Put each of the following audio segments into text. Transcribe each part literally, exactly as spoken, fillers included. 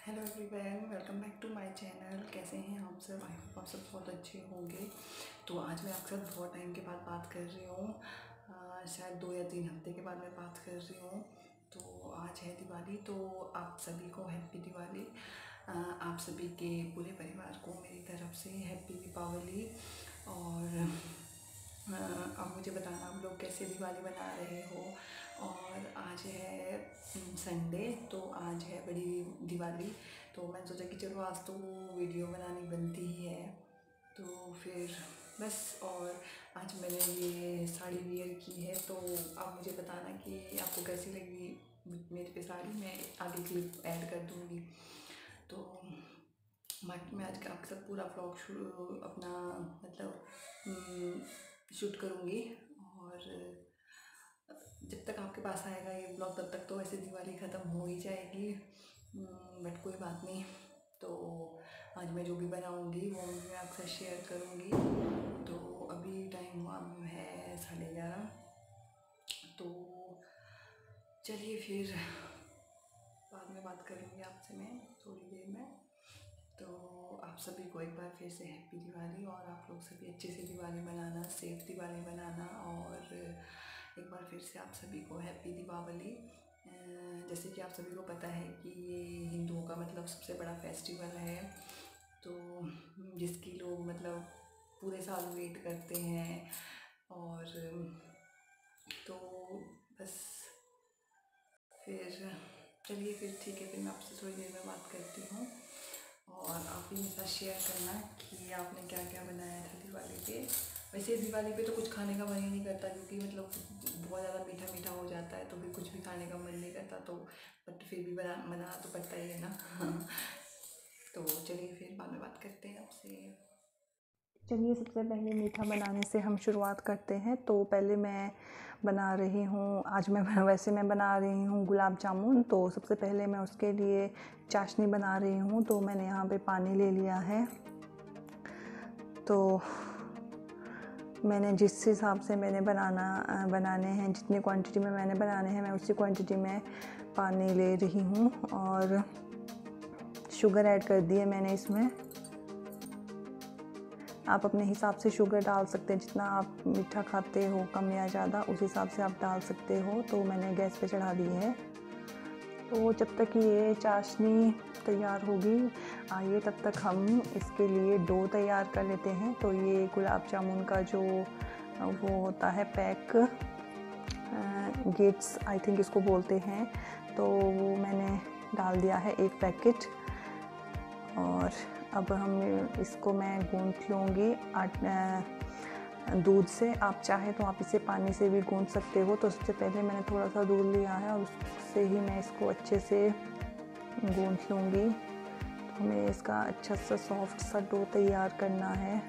Hello everyone, welcome back to my channel. कैसे हैं आप सब? आई होप आप सब बहुत अच्छे होंगे। तो आज मैं आपके साथ बहुत टाइम के बाद बात कर रही हूँ, शायद दो या तीन हफ्ते के बाद मैं बात कर रही हूँ। तो आज है दिवाली, तो आप सभी को हैप्पी दिवाली। आप सभी के पूरे परिवार को मेरी तरफ से हैप्पी दीपावली। और अब मुझे बताना आप लोग कैसे दिवाली मना रहे हो। और आज है संडे, तो आज है बड़ी दिवाली, तो मैंने सोचा कि चलो आज तो वीडियो बनानी बनती ही है। तो फिर बस, और आज मैंने ये साड़ी वियर की है, तो आप मुझे बताना कि आपको कैसी लगी मेरे पे साड़ी। मैं आगे क्लिप ऐड कर दूँगी। तो बाकी मैं आज आपके साथ पूरा व्लॉग शुरू अपना मतलब शूट करूँगी। और जब तक आपके पास आएगा ये ब्लॉग तब तक तो वैसे दिवाली ख़त्म हो ही जाएगी, बट कोई बात नहीं। तो आज मैं जो भी बनाऊँगी वो मैं आपसे शेयर करूँगी। तो अभी टाइम हुआ है साढ़े ग्यारह, तो चलिए फिर बाद में बात करूँगी आपसे मैं थोड़ी देर में। तो आप सभी को एक बार फिर से हैप्पी दिवाली, और आप लोग सभी अच्छे से दिवाली मनाना, सेफ दिवाली मनाना। और एक बार फिर से आप सभी को हैप्पी दीपावली। जैसे कि आप सभी को पता है कि ये हिंदुओं का मतलब सबसे बड़ा फेस्टिवल है, तो जिसकी लोग मतलब पूरे साल वेट करते हैं। और तो बस फिर चलिए फिर ठीक है, फिर मैं आपसे थोड़ी देर में बात करती हूँ। और आप भी मेरे साथ शेयर करना कि आपने क्या क्या बनाया था दिवाली पे। वैसे दिवाली पे तो कुछ खाने का मन ही नहीं करता, क्योंकि मतलब बहुत ज़्यादा मीठा मीठा हो जाता है, तो भी कुछ भी खाने का मन नहीं करता। तो बट फिर भी बना बनाना तो पड़ता ही है ना। तो चलिए फिर बाद में बात करते हैं आपसे। चलिए सबसे पहले मीठा बनाने से हम शुरुआत करते हैं। तो पहले मैं बना रही हूँ, आज मैं वैसे मैं बना रही हूँ गुलाब जामुन। तो सबसे पहले मैं उसके लिए चाशनी बना रही हूँ। तो मैंने यहाँ पे पानी ले लिया है। तो मैंने जिस हिसाब से मैंने बनाना बनाने हैं, जितनी क्वांटिटी में मैंने बनाने हैं, मैं उसी क्वांटिटी में पानी ले रही हूँ। और शुगर ऐड कर दी है मैंने इसमें। आप अपने हिसाब से शुगर डाल सकते हैं, जितना आप मीठा खाते हो कम या ज़्यादा उस हिसाब से आप डाल सकते हो। तो मैंने गैस पे चढ़ा दी है। तो जब तक ये चाशनी तैयार होगी, आइए तब तक हम इसके लिए डो तैयार कर लेते हैं। तो ये गुलाब जामुन का जो वो होता है पैक, गेट्स आई थिंक इसको बोलते हैं, तो वो मैंने डाल दिया है एक पैकेट। और अब हम इसको मैं गूंथ लूँगी दूध से। आप चाहे तो आप इसे पानी से भी गूंथ सकते हो। तो सबसे पहले मैंने थोड़ा सा दूध लिया है और उससे ही मैं इसको अच्छे से गूंथ लूँगी। तो हमें इसका अच्छा सा सॉफ्ट सा डो तैयार करना है।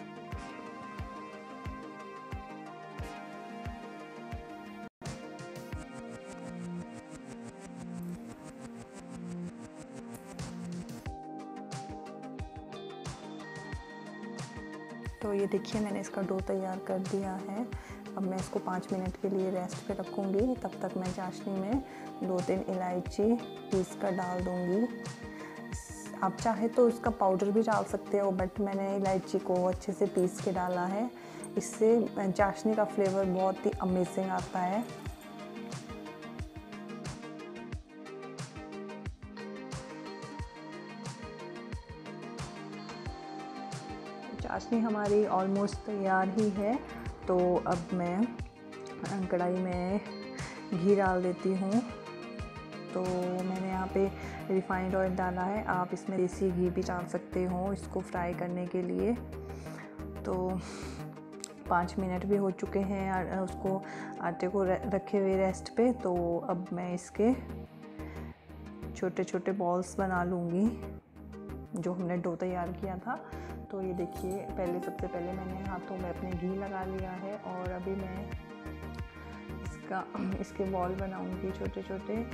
तो ये देखिए मैंने इसका डो तैयार कर दिया है। अब मैं इसको पाँच मिनट के लिए रेस्ट पे रखूँगी। तब तक मैं चाशनी में दो तीन इलायची पीस कर डाल दूँगी। आप चाहे तो इसका पाउडर भी डाल सकते हो, बट मैंने इलायची को अच्छे से पीस के डाला है। इससे चाशनी का फ्लेवर बहुत ही अमेजिंग आता है। चाशनी हमारी ऑलमोस्ट तैयार ही है। तो अब मैं कढ़ाई में घी डाल देती हूँ। तो मैंने यहाँ पे रिफाइंड ऑयल डाला है। आप इसमें देसी घी भी डाल सकते हो इसको फ्राई करने के लिए। तो पाँच मिनट भी हो चुके हैं उसको आटे को रखे हुए रेस्ट पे। तो अब मैं इसके छोटे छोटे बॉल्स बना लूँगी जो हमने डो तैयार किया था। तो ये देखिए, पहले सबसे पहले मैंने हाथों में अपने घी लगा लिया है, और अभी मैं इसका इसके बॉल बनाऊंगी छोटे छोटे।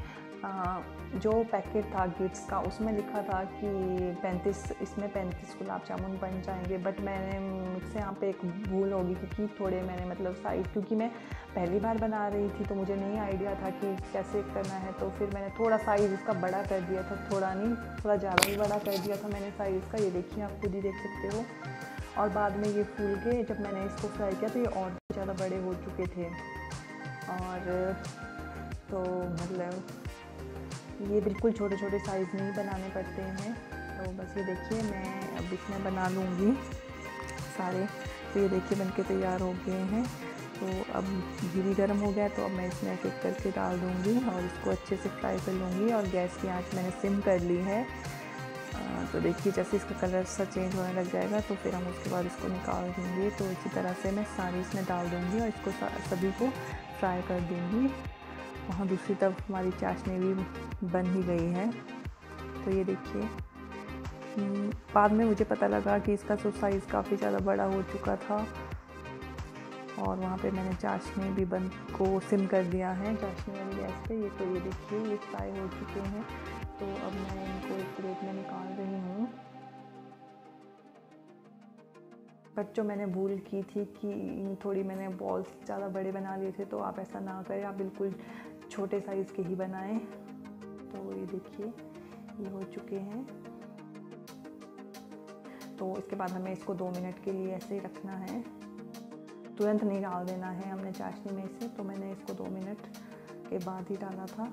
आ, जो पैकेट था गिफ्ट्स का उसमें लिखा था कि पैंतीस इसमें पैंतीस गुलाब जामुन बन जाएंगे, बट मैंने मुझसे यहाँ पे एक भूल होगी क्योंकि थोड़े मैंने मतलब साइज, क्योंकि मैं पहली बार बना रही थी तो मुझे नहीं आइडिया था कि कैसे करना है, तो फिर मैंने थोड़ा साइज़ इसका बड़ा कर दिया था, थोड़ा नहीं थोड़ा ज़्यादा ही बड़ा कर दिया था मैंने साइज़ इसका। ये देखिए आप खुद ही देख सकते हो। और बाद में ये फूल के जब मैंने इसको फ्राई किया तो ये और भी ज़्यादा बड़े हो चुके थे। और तो मतलब ये बिल्कुल छोटे छोटे साइज़ में ही बनाने पड़ते हैं। तो बस ये देखिए मैं अब इसमें बना लूँगी सारे। तो ये देखिए बनके तैयार हो गए हैं। तो अब घी भी गर्म हो गया, तो अब मैं इसमें एक एक करके डाल दूँगी और इसको अच्छे से फ्राई कर लूँगी। और गैस की आंच मैंने सिम कर ली है। आ, तो देखिए जैसे इसका कलर सा चेंज होने लग जाएगा तो फिर हम उसके बाद इसको निकाल देंगे। तो इसी तरह से मैं सारी इसमें डाल दूँगी और इसको सभी को फ्राई कर दूँगी। वहाँ दूसरी तरफ हमारी चाशनी भी बन ही गई है। तो ये देखिए बाद में मुझे पता लगा कि इसका तो साइज़ काफ़ी ज़्यादा बड़ा हो चुका था और वहाँ पे मैंने चाशनी भी बंद को सिम कर दिया है चाशनी वाली गैस पे। ये तो ये देखिए ये फ्राई हो चुके हैं। तो अब मैं इनको एक प्लेट में निकाल रही हूँ। बट जो मैंने भूल की थी कि थोड़ी मैंने बॉल्स ज़्यादा बड़े बना लिए थे, तो आप ऐसा ना करें, आप बिल्कुल छोटे साइज़ के ही बनाएं। तो ये देखिए ये हो चुके हैं। तो इसके बाद हमें इसको दो मिनट के लिए ऐसे ही रखना है, तुरंत नहीं डाल देना है हमने चाशनी में से। तो मैंने इसको दो मिनट के बाद ही डाला था।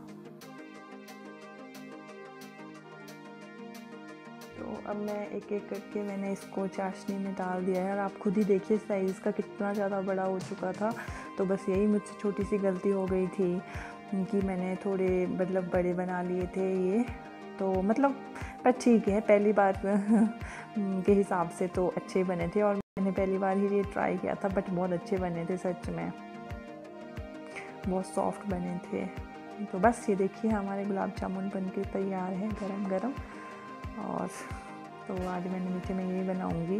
तो अब मैं एक एक करके मैंने इसको चाशनी में डाल दिया है और आप खुद ही देखिए साइज़ का कितना ज़्यादा बड़ा हो चुका था। तो बस यही मुझसे छोटी सी गलती हो गई थी कि मैंने थोड़े मतलब बड़े बना लिए थे ये। तो मतलब पर ठीक है, पहली बार के हिसाब से तो अच्छे बने थे और मैंने पहली बार ही ये ट्राई किया था, बट बहुत अच्छे बने थे सच में, बहुत सॉफ्ट बने थे। तो बस ये देखिए हमारे गुलाब जामुन बनके तैयार है गरम गरम। और तो आज मैंने मीठे में यही बनाऊंगी।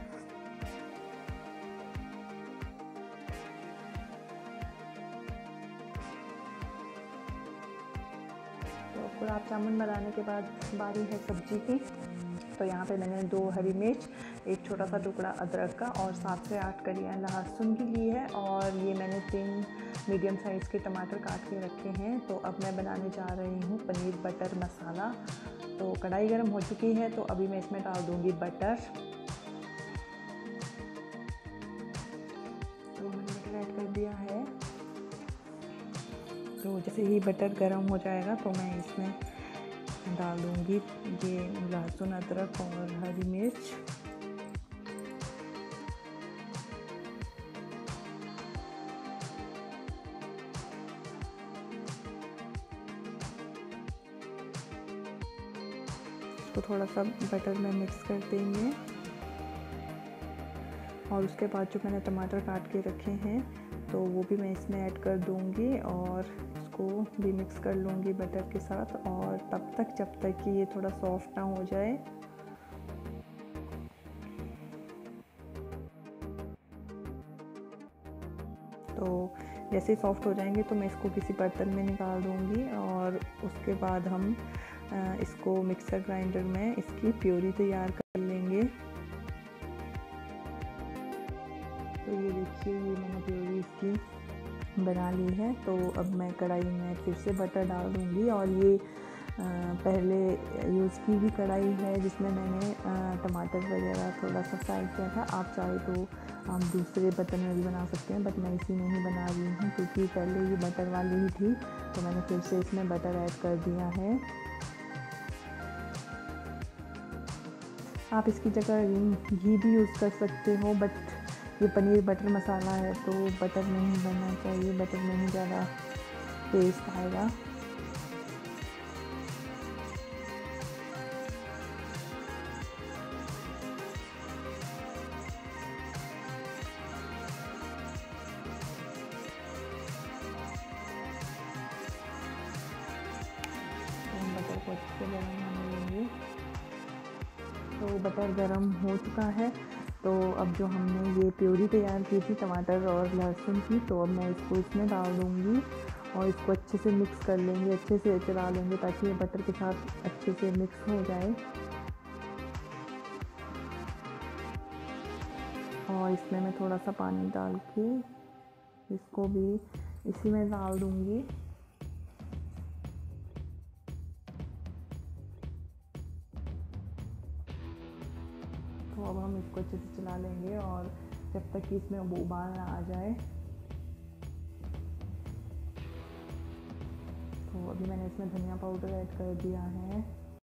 तो गुलाब जामुन बनाने के बाद बारी है सब्जी की। तो यहाँ पे मैंने दो हरी मिर्च, एक छोटा सा टुकड़ा अदरक का और सात से आठ कलियाँ लहसुन की ली है और ये मैंने तीन मीडियम साइज़ के टमाटर काट के रखे हैं। तो अब मैं बनाने जा रही हूँ पनीर बटर मसाला। तो कढ़ाई गर्म हो चुकी है, तो अभी मैं इसमें डाल दूँगी बटर। तो मैंने बटर ऐड कर दिया है। तो जैसे ही बटर गर्म हो जाएगा तो मैं इसमें डाल दूँगी ये लहसुन अदरक और हरी मिर्च। तो थोड़ा सा बटर में मिक्स कर देंगे और उसके बाद जो मैंने टमाटर काट के रखे हैं तो वो भी मैं इसमें ऐड कर दूँगी और इसको भी मिक्स कर लूँगी बटर के साथ। और तब तक जब तक कि ये थोड़ा सॉफ्ट ना हो जाए। तो जैसे सॉफ्ट हो जाएंगे तो मैं इसको किसी बर्तन में निकाल दूँगी और उसके बाद हम इसको मिक्सर ग्राइंडर में इसकी प्यूरी तैयार कर लेंगे। तो ये देखिए ये मैंने प्यूरी इसकी बना ली है। तो अब मैं कढ़ाई में फिर से बटर डाल दूँगी और ये पहले यूज़ की भी कढ़ाई है जिसमें मैंने टमाटर वगैरह थोड़ा सा फ्राई किया था। आप चाहे तो आप दूसरे बर्तन में भी बना सकते हैं, बट मैं इसी में ही बना रही हूँ क्योंकि पहले ये बटर वाली ही थी। तो मैंने फिर से इसमें बटर ऐड कर दिया है। आप इसकी जगह घी भी यूज़ कर सकते हो, बट ये पनीर बटर मसाला है तो बटर में ही बनना चाहिए, बटर में ही ज़्यादा टेस्ट आएगा। बटर को अच्छे से गर्म होने लेंगे। तो बटर गर्म हो चुका है। तो अब जो हमने ये प्यूरी तैयार की थी टमाटर और लहसुन की, तो अब मैं इसको इसमें डाल दूँगी और इसको अच्छे से मिक्स कर लेंगे, अच्छे से चला लेंगे ताकि ये बटर के साथ अच्छे से मिक्स हो जाए। और इसमें मैं थोड़ा सा पानी डाल के इसको भी इसी में डाल दूँगी। तो अब हम इसको अच्छे से चला लेंगे और जब तक कि इसमें उबाल ना आ जाए। तो अभी मैंने इसमें धनिया पाउडर ऐड कर दिया है।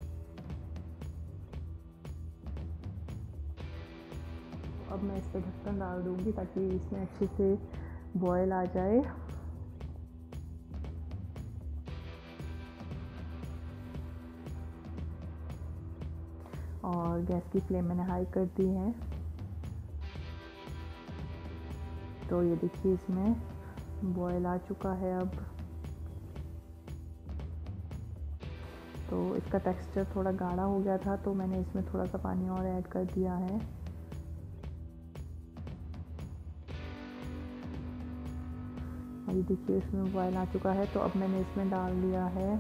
अब मैं इस पर ढक्कन डाल दूँगी ताकि इसमें अच्छे से बॉयल आ जाए। और गैस की फ्लेम मैंने हाई कर दी है। तो ये देखिए इसमें बॉयल आ चुका है अब। तो इसका टेक्सचर थोड़ा गाढ़ा हो गया था तो मैंने इसमें थोड़ा सा पानी और ऐड कर दिया है। अभी देखिए इसमें बॉयल आ चुका है। तो अब मैंने इसमें डाल दिया है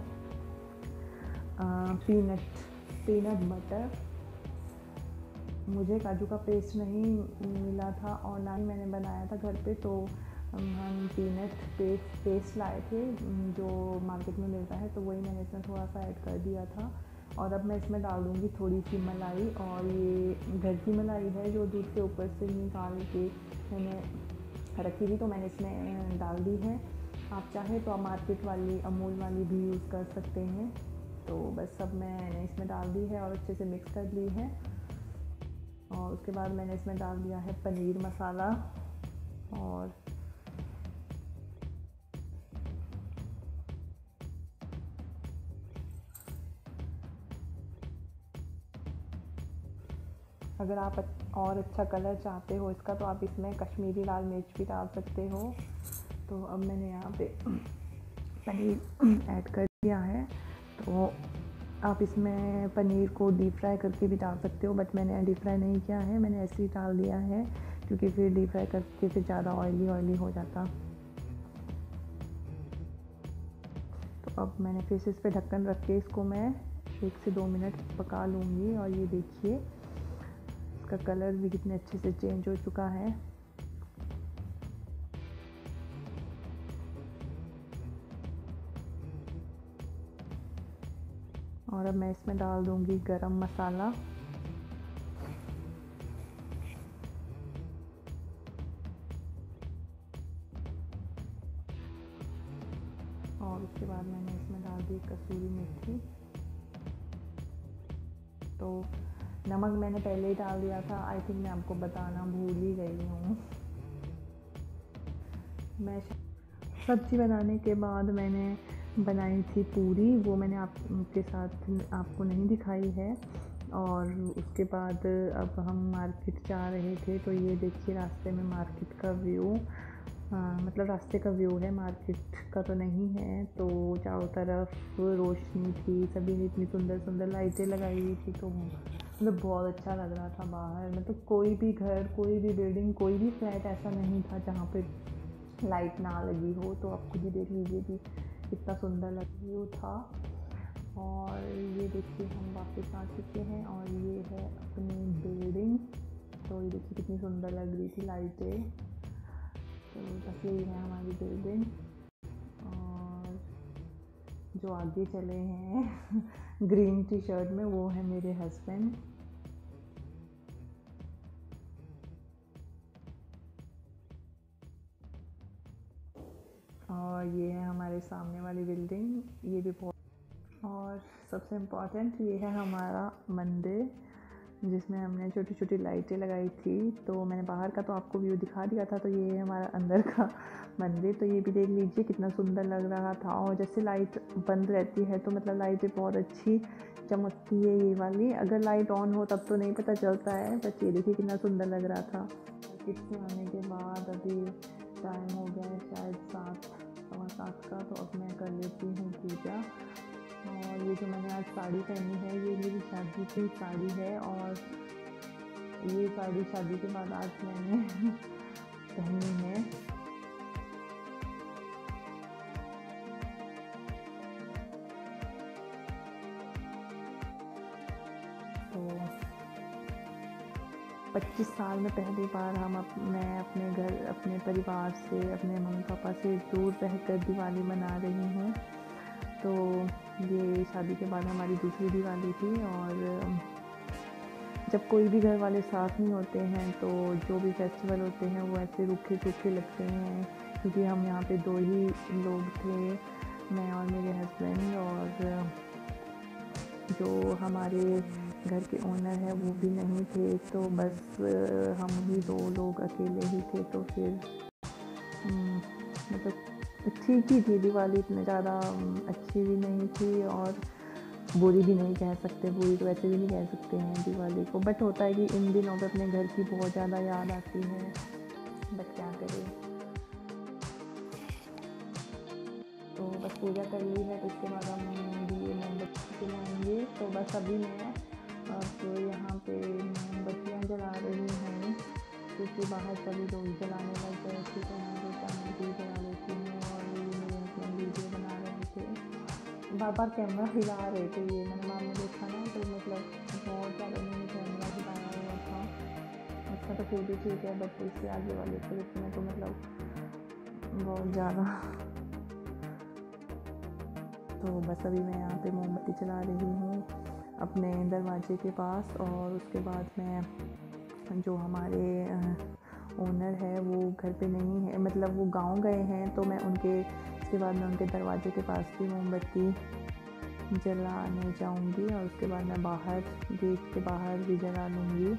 पीनट पीनट बटर। मुझे काजू का पेस्ट नहीं मिला था और ना ही मैंने बनाया था घर पे, तो हम पीनट पेस्ट पेस्ट लाए थे जो मार्केट में मिलता है, तो वही मैंने इसमें थोड़ा सा ऐड कर दिया था। और अब मैं इसमें डाल दूँगी थोड़ी सी मलाई, और ये घर की मलाई है जो दूध के ऊपर से निकाल के मैंने रखी थी, तो मैंने इसमें डाल दी है। आप चाहे तो आप मार्केट वाली अमूल वाली भी यूज़ कर सकते हैं। तो बस अब मैंने इसमें डाल दी है और अच्छे से मिक्स कर ली है। और उसके बाद मैंने इसमें डाल दिया है पनीर मसाला। और अगर आप और अच्छा कलर चाहते हो इसका तो आप इसमें कश्मीरी लाल मिर्च भी डाल सकते हो। तो अब मैंने यहाँ पे पनीर ऐड कर दिया है। तो आप इसमें पनीर को डीप फ्राई करके भी डाल सकते हो, बट मैंने डीप फ्राई नहीं किया है, मैंने ऐसे ही डाल दिया है क्योंकि फिर डीप फ्राई करके फिर ज़्यादा ऑयली ऑयली हो जाता। तो अब मैंने फिर से इस पर ढक्कन रख के इसको मैं एक से दो मिनट पका लूँगी। और ये देखिए इसका कलर भी कितने अच्छे से चेंज हो चुका है। और अब मैं इसमें डाल दूँगी गरम मसाला। और उसके बाद मैंने इसमें डाल दी कसूरी मेथी। तो नमक मैंने पहले ही डाल दिया था, आई थिंक मैं आपको बताना भूल ही गई हूँ। मैं सब्ज़ी बनाने के बाद मैंने बनाई थी पूरी, वो मैंने आपके साथ आपको नहीं दिखाई है। और उसके बाद अब हम मार्केट जा रहे थे, तो ये देखिए रास्ते में मार्केट का व्यू, मतलब रास्ते का व्यू है, मार्केट का तो नहीं है। तो चारों तरफ रोशनी थी, सभी ने इतनी सुंदर सुंदर लाइटें लगाई हुई थी, तो मतलब बहुत अच्छा लग रहा था बाहर। मतलब कोई भी घर, कोई भी बिल्डिंग, कोई भी फ्लैट ऐसा नहीं था जहाँ पे लाइट ना लगी हो। तो आप खुद ही देख लीजिए कि कितना सुंदर लग व्यू था। और ये देखिए हम वापस आ चुके हैं और ये है अपनी बिल्डिंग। तो ये देखिए कितनी सुंदर लग रही थी लाइटें। तो बस यही है हमारी बिल्डिंग। और जो आगे चले हैं ग्रीन टी शर्ट में, वो है मेरे हस्बैंड। और ये है हमारे सामने वाली बिल्डिंग, ये भी बहुत। और सबसे इम्पॉर्टेंट ये है हमारा मंदिर जिसमें हमने छोटी छोटी लाइटें लगाई थी। तो मैंने बाहर का तो आपको व्यू दिखा दिया था, तो ये है हमारा अंदर का मंदिर। तो ये भी देख लीजिए कितना सुंदर लग रहा था। और जैसे लाइट बंद रहती है तो मतलब लाइटें बहुत अच्छी चमकती है ये वाली, अगर लाइट ऑन हो तब तो नहीं पता चलता है। बट ये देखिए कितना सुंदर लग रहा था। किससे आने के बाद अभी टाइम हो गया है शायद सात सवा सात का, तो अब मैं कर लेती हूँ पूजा। और ये जो मैंने आज साड़ी पहनी है ये मेरी शादी की साड़ी है, और ये साड़ी शादी के बाद आज मैंने पहनी है। पच्चीस साल में पहली बार हम अप, मैं अपने घर, अपने परिवार से, अपने मम्मी पापा से दूर रहकर दिवाली मना रही हूँ। तो ये शादी के बाद हमारी दूसरी दिवाली थी, और जब कोई भी घर वाले साथ नहीं होते हैं तो जो भी फेस्टिवल होते हैं वो ऐसे रूखे सूखे लगते हैं, क्योंकि हम यहाँ पे दो ही लोग थे, मैं और मेरे हस्बैंड, और जो हमारे घर के ओनर है वो भी नहीं थे, तो बस हम ही दो लोग अकेले ही थे। तो फिर मतलब ठीक ही थी दिवाली, इतने ज़्यादा अच्छी भी नहीं थी और बुरी भी नहीं कह सकते, बुरी तो वैसे भी नहीं कह सकते हैं दिवाली को, बट होता है कि इन दिनों पे अपने घर की बहुत ज़्यादा याद आती है, बट क्या करें। तो बस पूजा कर ली है, तो इसके बाद हम दिए मोमबत्ती जलाएंगे। तो बस अभी मैं अब यहाँ पे मोमबत्तियाँ जला रही हूँ, क्योंकि बाहर सभी लोग जलाने लग गए थे, तो मैं सोचा मैं भी जला लेती हूँ। और ये मेरे हस्बैंड वीडियो बना रहे थे, बार बार कैमरा हिला रहे थे, ये मैंने बाद में देखा ना, तो मतलब बहुत ज़्यादा उन्होंने कैमरा हिलाया हुआ था। अच्छा तो फिर भी ठीक है, बट इससे आगे वाले क्लिप में तो मतलब बहुत ज़्यादा। तो बस अभी मैं यहाँ पे मोमबत्ती चला रही हूँ अपने दरवाजे के पास, और उसके बाद मैं, जो हमारे ओनर है वो घर पे नहीं है, मतलब वो गांव गए हैं, तो मैं उनके, इसके बाद मैं उनके दरवाजे के पास भी मोमबत्ती जलाने जाऊंगी, और उसके बाद मैं बाहर, गेट के बाहर भी जला लूँगी।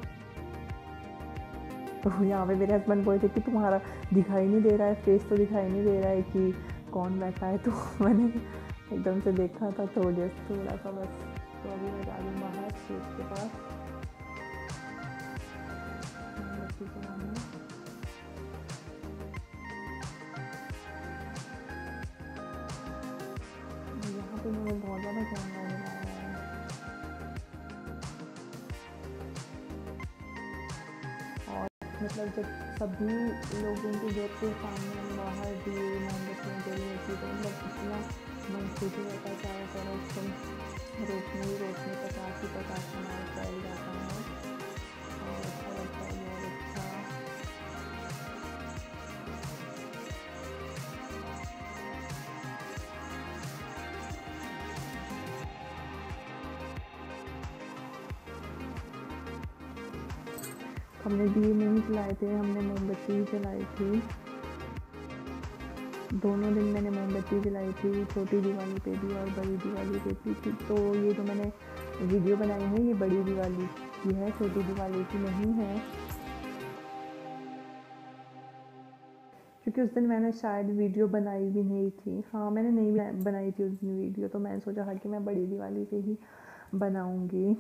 तो यहाँ पे मेरे हस्बैंड बोले थे कि तुम्हारा दिखाई नहीं दे रहा है, फेस तो दिखाई नहीं दे रहा है कि कौन बैठा है, तो मैंने एकदम से देखा था थोड़े थोड़ा सा बस। तो अभी मैं जा रही हूँ बाहर गेट के पास मोमबत्ती जलाने। यहाँ पे मैंने बहुत ज़्यादा कैमरा लगाया है। और मतलब जब सभी लोगों के गेट के सामने बाहर दिए मोमबत्तियाँ जली होती, तो मतलब इतना मन खुश रहता है, चारों तरफ रोशनी ही रोशनी, प्रकाश ही प्रकाश हमारा फैल जाता है, और अच्छा लगता है, बहुत अच्छा। हमने दिए नहीं जलाए थे, हमने मोमबत्ती ही जलाई थी। दोनों दिन मैंने मोमबत्ती जलाई थी, छोटी दिवाली पे भी और बड़ी दिवाली पे भी थी। तो ये जो मैंने वीडियो बनाई है ये बड़ी दिवाली की है, छोटी दिवाली की नहीं है, क्योंकि उस दिन मैंने शायद वीडियो बनाई भी नहीं थी। हाँ मैंने नहीं बनाई थी उस दिन वीडियो, तो मैंने सोचा था कि मैं बड़ी दिवाली पे ही बनाऊँगी।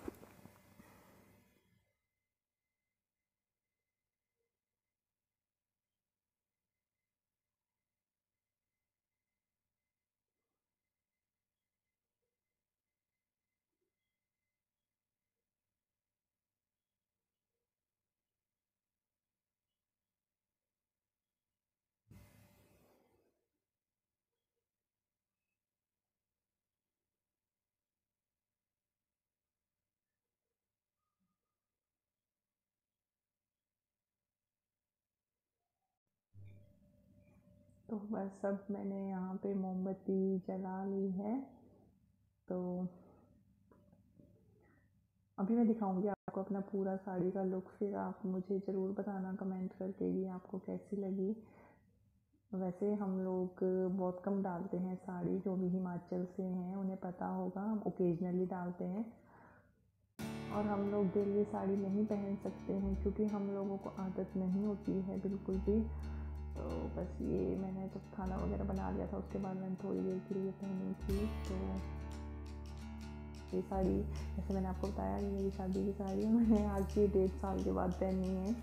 तो बस सब मैंने यहाँ पे मोमबत्ती जला ली है। तो अभी मैं दिखाऊंगी आपको अपना पूरा साड़ी का लुक, फिर आप मुझे ज़रूर बताना कमेंट करके कि आपको कैसी लगी। वैसे हम लोग बहुत कम डालते हैं साड़ी, जो भी हिमाचल से हैं उन्हें पता होगा, हम ओकेजनली डालते हैं, और हम लोग डेली साड़ी नहीं पहन सकते हैं क्योंकि हम लोगों को आदत नहीं होती है बिल्कुल भी। तो बस ये मैंने जब खाना वगैरह बना लिया था उसके बाद मैंने थोड़ी देर के लिए पहनी थी। तो ये साड़ी, जैसे मैंने आपको बताया, ये मेरी शादी की साड़ी है, मैंने आज ये डेढ़ साल के बाद पहनी है।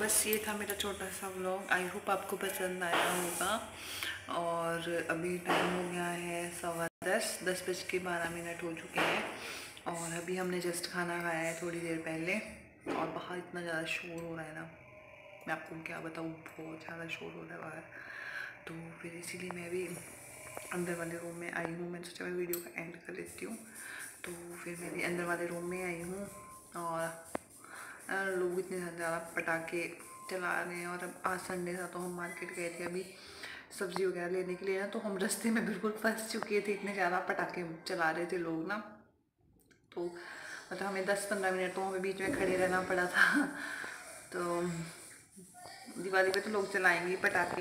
बस ये था मेरा छोटा सा व्लॉग। आई होप आपको पसंद आया होगा। और अभी टाइम हो गया है सवा दस दस बज के बारह मिनट हो चुके हैं। और अभी हमने जस्ट खाना खाया है थोड़ी देर पहले। और बाहर इतना ज़्यादा शोर हो रहा है ना, मैं आपको क्या बताऊँ, बहुत ज़्यादा शोर हो रहा है बाहर। तो फिर इसीलिए मैं भी अंदर वाले रूम में आई हूँ। मैंने सोचा मैं वीडियो का एंड कर लेती हूँ। तो फिर मैं भी अंदर वाले रूम में आई हूँ। और लोग इतने ज़्यादा पटाखे चला रहे हैं। और अब आज संडे था तो हम मार्केट गए थे अभी सब्ज़ी वगैरह लेने के लिए ना। तो हम रास्ते में बिल्कुल फंस चुके थे, इतने ज़्यादा पटाखे चला रहे थे लोग ना। तो मतलब हमें दस पंद्रह मिनट तो हमें बीच में खड़े रहना पड़ा था। तो दिवाली पे तो लोग चलाएंगे पटाखे,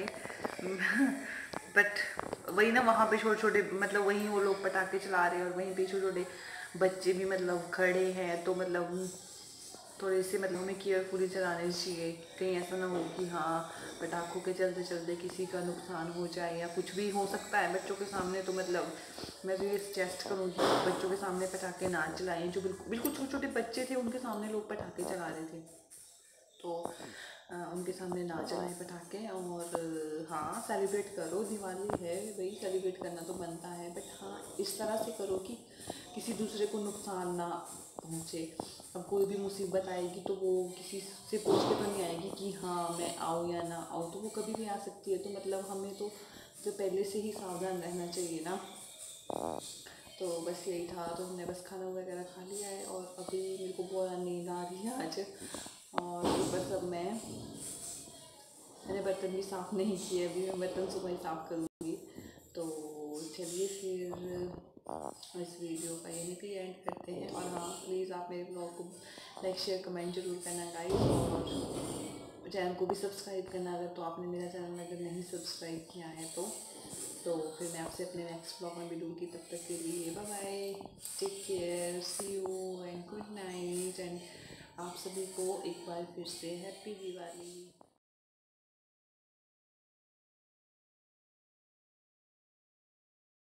बट वही ना, वहाँ पे छोटे छोटे मतलब वहीं वो लोग पटाखे चला रहे हैं और वहीं पे छोटे छोटे बच्चे भी मतलब खड़े हैं। तो मतलब थोड़े से मतलब हमें केयरफुली चलाने चाहिए, कहीं ऐसा ना हो कि हाँ पटाखों के चलते चलते किसी का नुकसान हो जाए या कुछ भी हो सकता है बच्चों के सामने। तो मतलब मैं तो ये सजेस्ट करूँगी बच्चों के सामने पटाखे ना चलाएं। जो बिल्कुल बिल्कुल छोटे छोटे बच्चे थे उनके सामने लोग पटाखे चला रहे थे, तो आ, उनके सामने ना चलाएं पटाखे। और हाँ सेलिब्रेट करो, दिवाली है भाई, सेलिब्रेट करना तो बनता है, बट हाँ इस तरह से करो कि किसी दूसरे को नुकसान ना पहुँचे। अब कोई भी मुसीबत आएगी तो वो किसी से पूछ के तो नहीं आएगी कि हाँ मैं आऊँ या ना आऊँ, तो वो कभी भी आ सकती है। तो मतलब हमें तो जो पहले से ही सावधान रहना चाहिए ना। तो बस यही था। तो हमने बस खाना वगैरह खा लिया है और अभी मेरे को बहुत नींद आ रही है आज। और बस अब मैं मैंने बर्तन भी साफ़ नहीं किए, अभी मैं बर्तन सुबह ही साफ़ करूँगी। तो चलिए फिर इस वीडियो का यहीं पे एंड करते हैं। और हाँ प्लीज़ आप मेरे ब्लॉग को लाइक शेयर कमेंट जरूर करना गाइस, और चैनल को भी सब्सक्राइब करना अगर तो आपने मेरा चैनल अगर नहीं सब्सक्राइब किया है तो तो फिर मैं आपसे अपने नेक्स्ट ब्लॉग में मिलूँगी। तब तक के लिए bye bye, take care, see you and good night. And आप सभी को एक बार फिर से हैप्पी दिवाली।